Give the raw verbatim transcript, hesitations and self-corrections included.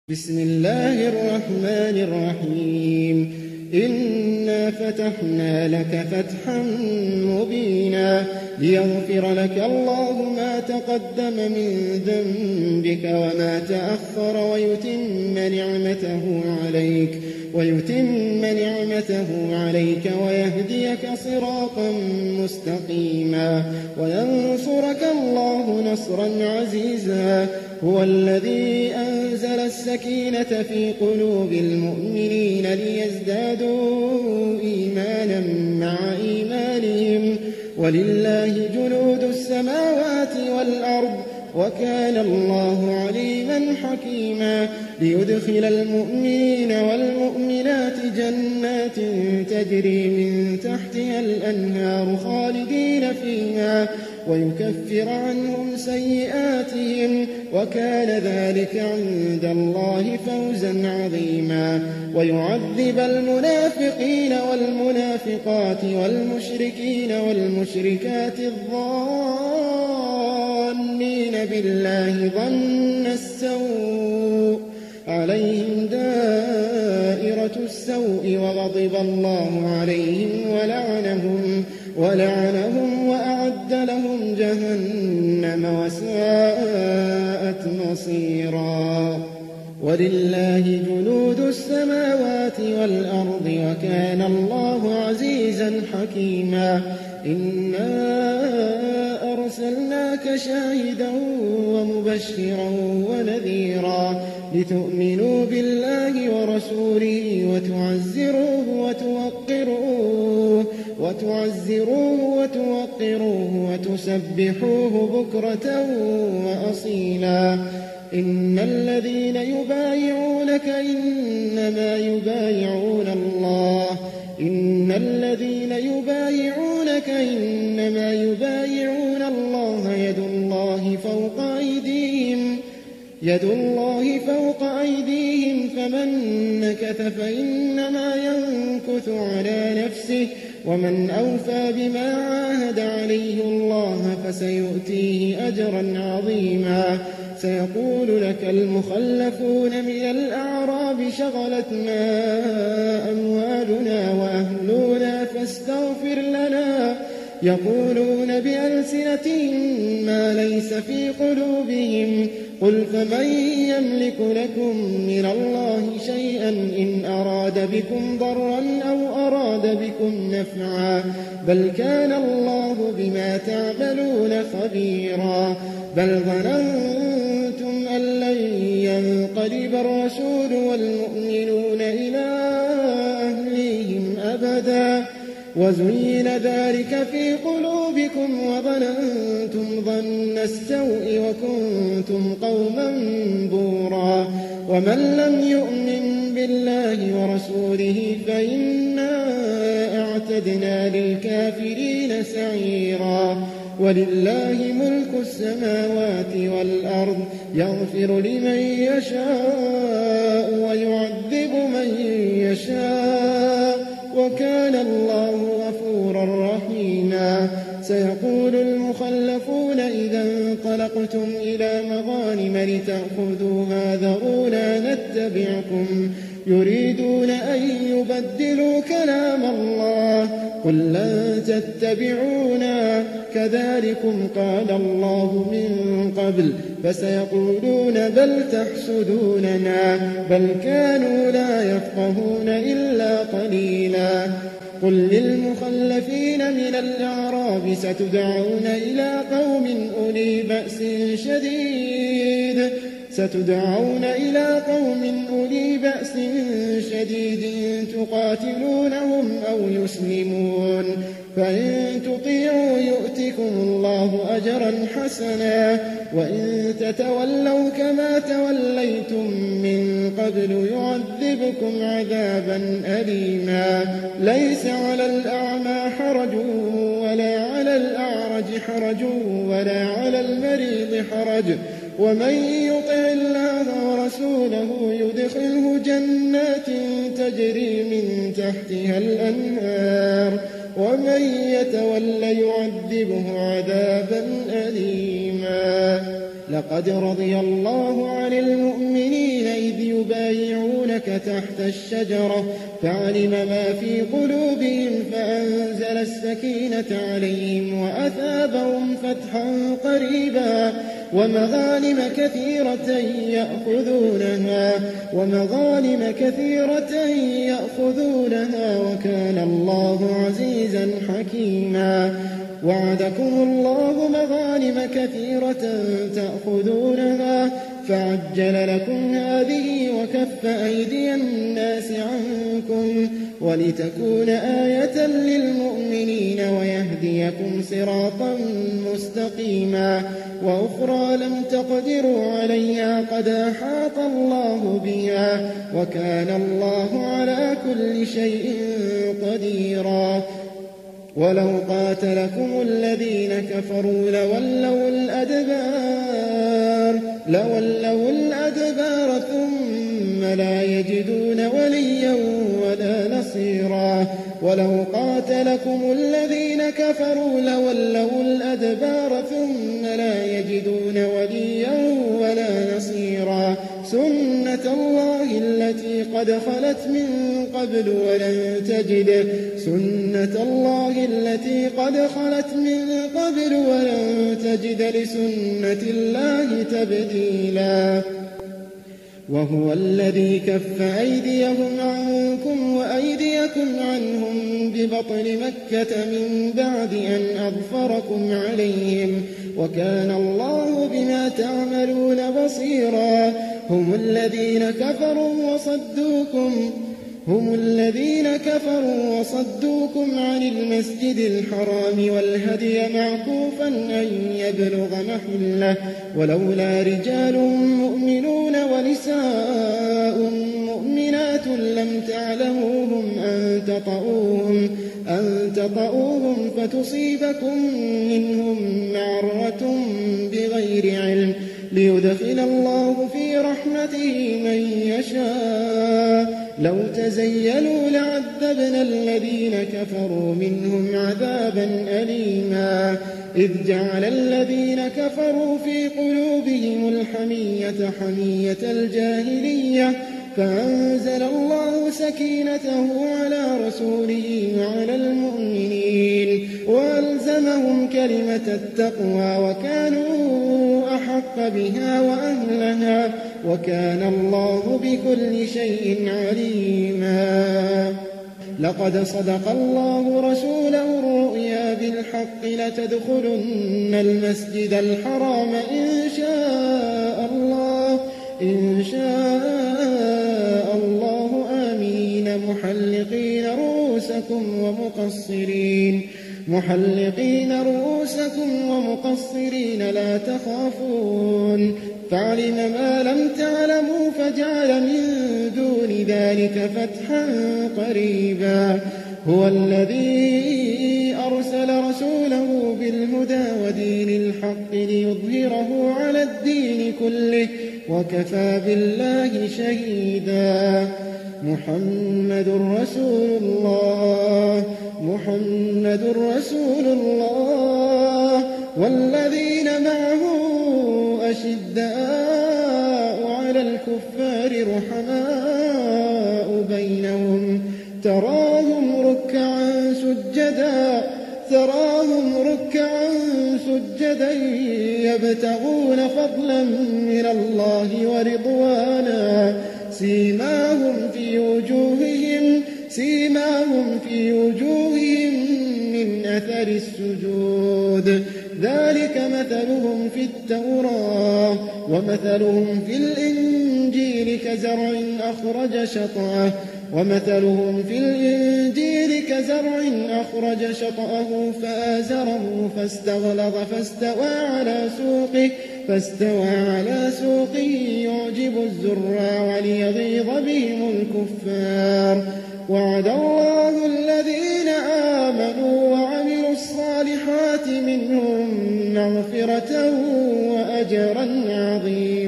بسم الله الرحمن الرحيم إنا فتحنا لك فتحا مبينا ليغفر لك الله ما تقدم من ذنبك وما تأخر ويتم نعمته عليك ويتم نعمته عليك ويهديك صراطا مستقيما وينصرك الله نصرا عزيزا هو الذي أنزل السكينة في قلوب المؤمنين ليزدادوا إيمانا مع إيمانهم ولله جنود السماوات والأرض وكان الله عليما حكيما ليدخل المؤمنين والمؤمنات جنات تجري من تحتها الأنهار خالدين فيها ويكفر عنهم سيئاتهم وكان ذلك عند الله فوزا عظيما ويعذب المنافقين والمنافقات والمشركين والمشركات الظانين بالله ظن السوء عليهم دائرة السوء وغضب الله عليهم ولعنهم ولعنهم وأعد لهم جهنم وساءت مصيرا ولله جنود السماوات والأرض وكان الله عزيزا حكيما إنا أرسلناك شاهدا ومبشرا ونذيرا لتؤمنوا بالله ورسوله وتعزروه وتوقروه وتعزروه وتوقروه وتسبحوه بكرة وأصيلا إن الذين يبايعونك إنما يبايعون الله إن الذين يبايعونك إنما يبايعون الله يد الله فوق أيديهم يد الله فوق أيديهم فمن نكث فإنما ينكث على نفسه ومن أوفى بما عاهد عليه الله فسيؤتيه أجرا عظيما سيقول لك المخلفون من الأعراب شغلتنا أموالنا وأهلنا فاستغفر لنا يقولون بألسنتهم ما ليس في قلوبهم قل فمن يملك لكم من الله شيئا إن أراد بكم ضرا أو أراد بكم نفعا بل كان الله بما تعملون خبيرا بل ظننتم أن لن ينقلب الرسول والمؤمنون إلى أهليهم أبدا وزين ذلك في قلوبكم وظننتم ظن السوء وكنتم قوما بورا ومن لم يؤمن بالله ورسوله فإنا أعتدنا للكافرين سعيرا ولله ملك السماوات والأرض يغفر لمن يشاء ويعذب من يشاء وكان الله غفورا رحيما سيقول المخلفون إذا انطلقتم إلى مغانم لتأخذوها ذرونا نتبعكم يريدون أن يبدلوا كلام الله قل لن تتبعونا كذلكم قال الله من قبل فسيقولون بل تحسدوننا بل كانوا لا يفقهون إلا قليلا قل للمخلفين من الأعراب ستدعون إلى قوم أولي بأس شديد ستدعون إلى قوم أولي بأس شديد تقاتلونهم أو يسلمون فإن تطيعوا يؤتكم الله أجرا حسنا وإن تتولوا كما توليتم من قبل يعذبكم عذابا أليما ليس على الأعمى حرج ولا على الأعرج حرج ولا على المريض حرج ومن يطع الله ورسوله يدخله جنات تجري من تحتها الأنهار ومن يتول يعذبه عذابا أليما لقد رضي الله عن المؤمنين إذ يبايعونك تحت الشجرة فعلم ما في قلوبهم فأنزل السكينة عليهم وأثابهم فتحا قريبا ومغانم كثيرة يأخذونها ومغانم كثيرة يأخذونها وكان الله عزيزا حكيما. وعدكم الله مغانم كثيرة تأخذونها فعجل لكم هذه وكف أيدي الناس عنكم ولتكون آية للمؤمنين ويهديكم صراطا مستقيما. وأخرى لم تقدروا عليها قد أحاط الله بها وكان الله على كل شيء قديرا. ولو قاتلكم الذين كفروا لولوا الأدبار لولوا الأدبار ثم لا يجدون وليا ولا نصيرا. ولو قاتلكم الذين كفروا لولوا الأدبار ثم لا يجدون وليا ولا نصيرا. سنة الله التي قد خلت من قبل ولن تجد سنة الله التي قد خلت من قبل ولن تجد لسنة الله تبديلا. وهو الذي كف أيديهم عنكم وأيديكم عنهم ببطن مكة من بعد أن أظفركم عليهم وكان الله بما تعملون بصيرا. هم الذين كفروا وصدوكم هم الذين كفروا وصدوكم عن المسجد الحرام والهدي معكوفا أن يبلغ محله ولولا رجال مؤمنون ونساء مؤمنات لم تعلموهم أن تطؤوهم أن تطؤوهم فتصيبكم منهم معرة بغير علم ليدخل الله في رحمته من يشاء. لو تزيلوا لعذبنا الذين كفروا منهم عذابا أليما. إذ جعل الذين كفروا في قلوبهم الحمية حمية الجاهلية فأنزل الله سكينته على رسوله وعلى المؤمنين وألزمهم كلمة التقوى وكانوا أحق بها وأهلها وكان الله بكل شيء عليما. لقد صدق الله رسوله الرؤيا بالحق لتدخلن المسجد الحرام إن شاء الله إن شاء الله آمين محلقين رؤوسكم ومقصرين محلقين رؤوسكم ومقصرين لا تخافون فعلم ما لم تعلموا فجعل من دون ذلك فتحا قريبا. هو الذي أرسل رسوله بالهدى ودين الحق ليظهره على الدين كله وكفى بالله شهيدا. محمد رسول الله محمد رسول الله والذين معه أشداء على الكفار رحماء بينهم تراهم ركعا سجدا تراهم ركعا سجدا يبتغون فضلا من الله ورضوانا سيماهم في وجوههم سيماهم في وجوههم من أثر السجود ذلك مثلهم في التوراة ومثلهم في الإنجيل كزرع أخرج شطأه ومثلهم في الإنجيل كزرع أخرج شطأه فآزره فاستغلظ فاستوى على سوقه فاستوى على سوقه يعجب الزراع ليغيظ بهم الكفار. وعد الله الذين آمنوا وعملوا الصالحات منهم مغفرة وأجرا عظيما.